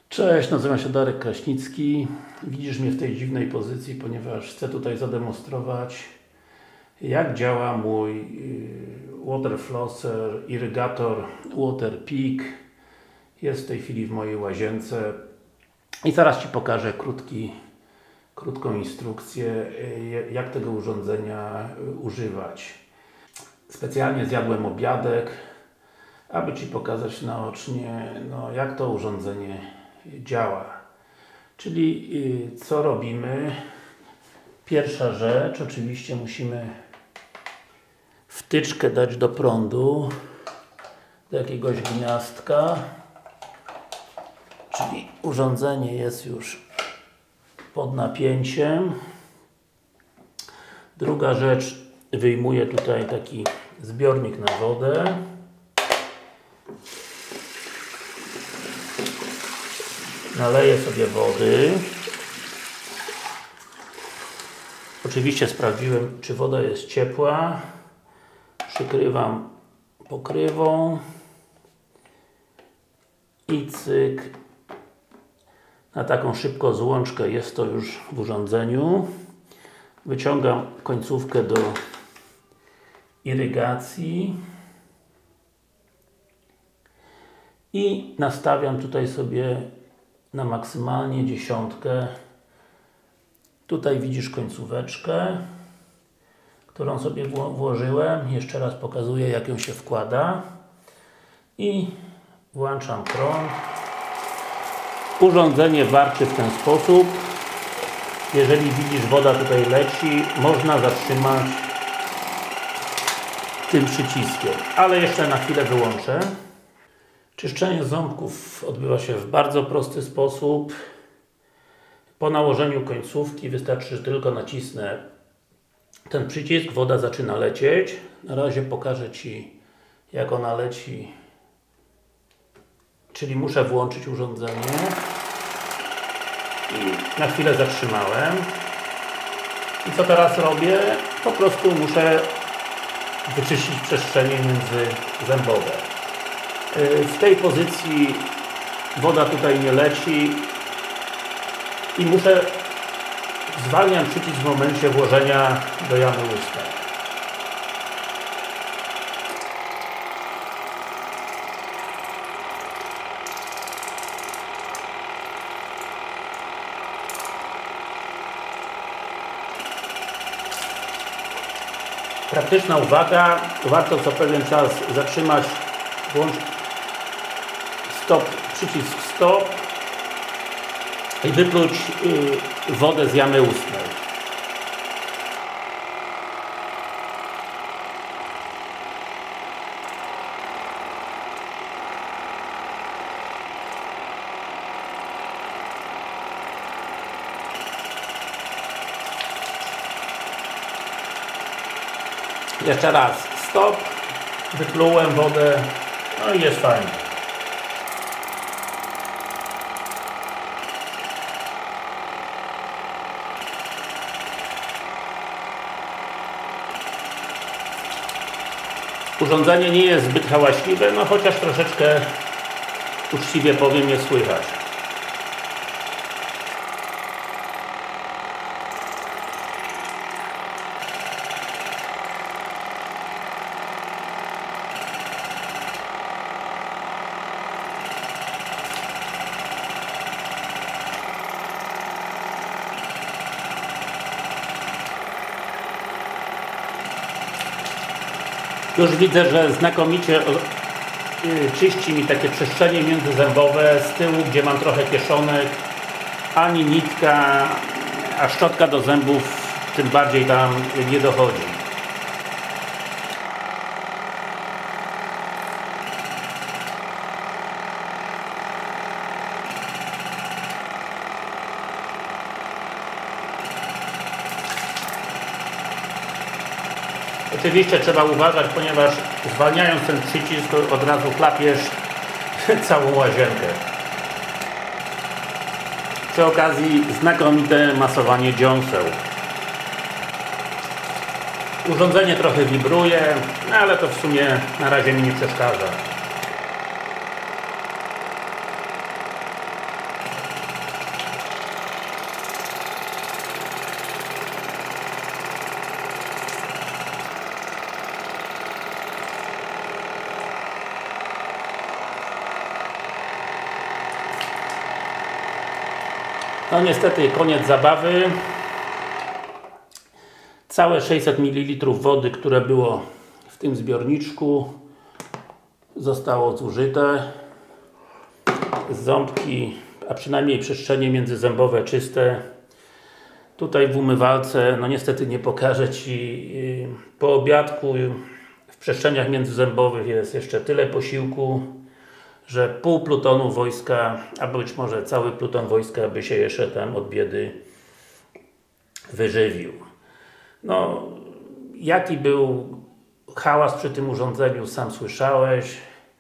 Cześć, nazywam się Darek Kraśnicki. Widzisz mnie w tej dziwnej pozycji, ponieważ chcę tutaj zademonstrować, jak działa mój water flosser, irygator Waterpik. Jest w tej chwili w mojej łazience i zaraz Ci pokażę krótką instrukcję, jak tego urządzenia używać. Specjalnie zjadłem obiadek, aby Ci pokazać naocznie, jak to urządzenie działa. Czyli co robimy? Pierwsza rzecz, oczywiście musimy wtyczkę dać do prądu, do jakiegoś gniazdka, czyli urządzenie jest już pod napięciem. Druga rzecz, wyjmuję tutaj taki zbiornik na wodę. Naleję sobie wody. Oczywiście sprawdziłem, czy woda jest ciepła. Przykrywam pokrywą i cyk. Na taką szybką złączkę jest to już w urządzeniu. Wyciągam końcówkę do irygacji i nastawiam tutaj sobie na maksymalnie 10. Tutaj widzisz końcóweczkę, którą sobie włożyłem. Jeszcze raz pokazuję, jak ją się wkłada. I włączam prąd. Urządzenie warczy w ten sposób. Jeżeli widzisz, woda tutaj leci, można zatrzymać tym przyciskiem. Ale jeszcze na chwilę wyłączę. Czyszczenie ząbków odbywa się w bardzo prosty sposób. Po nałożeniu końcówki wystarczy, że tylko nacisnę ten przycisk, woda zaczyna lecieć. Na razie pokażę Ci, jak ona leci. Czyli muszę włączyć urządzenie. I na chwilę zatrzymałem. I co teraz robię? Po prostu muszę wyczyścić przestrzenie międzyzębowe. W tej pozycji woda tutaj nie leci i zwalniam przycisk w momencie włożenia do jamy ustnej. Praktyczna uwaga, warto co pewien czas zatrzymać przycisk stop i wypluć wodę z jamy ustnej. Jeszcze raz stop, wyplułem wodę, no i jest fajnie. Urządzenie nie jest zbyt hałaśliwe, chociaż troszeczkę, uczciwie powiem, nie słychać. Już widzę, że znakomicie czyści mi takie przestrzenie międzyzębowe z tyłu, gdzie mam trochę kieszonek, ani nitka, a szczotka do zębów tym bardziej tam nie dochodzi. Oczywiście trzeba uważać, ponieważ zwalniając ten przycisk, od razu chlapiesz całą łazienkę. Przy okazji znakomite masowanie dziąseł. Urządzenie trochę wibruje, ale to w sumie na razie mi nie przeszkadza. No niestety koniec zabawy. Całe 600 ml wody, które było w tym zbiorniczku, zostało zużyte. Ząbki, a przynajmniej przestrzenie międzyzębowe czyste. Tutaj w umywalce, no niestety nie pokażę Ci, po obiadku w przestrzeniach międzyzębowych jest jeszcze tyle posiłku, że pół plutonu wojska, a być może cały pluton wojska by się jeszcze tam od biedy wyżywił. No, jaki był hałas przy tym urządzeniu, sam słyszałeś.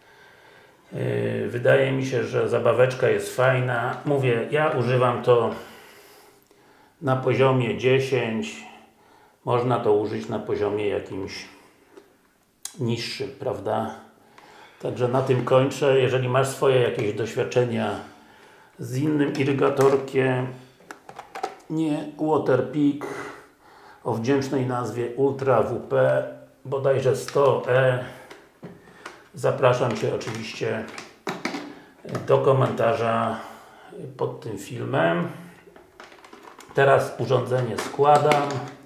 Wydaje mi się, że zabaweczka jest fajna. Mówię, ja używam to na poziomie 10. Można to użyć na poziomie jakimś niższym, prawda? Także na tym kończę. Jeżeli masz swoje jakieś doświadczenia z innym irygatorkiem, nie Waterpik, o wdzięcznej nazwie Ultra WP, bodajże 100E, zapraszam Cię oczywiście do komentarza pod tym filmem. Teraz urządzenie składam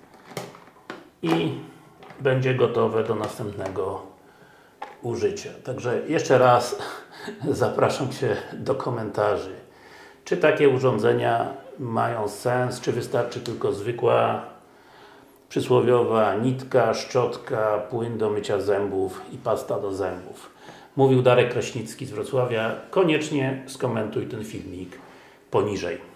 i będzie gotowe do następnego użycia. Także jeszcze raz zapraszam Cię do komentarzy. Czy takie urządzenia mają sens, czy wystarczy tylko zwykła przysłowiowa nitka, szczotka, płyn do mycia zębów i pasta do zębów. Mówił Darek Kraśnicki z Wrocławia. Koniecznie skomentuj ten filmik poniżej.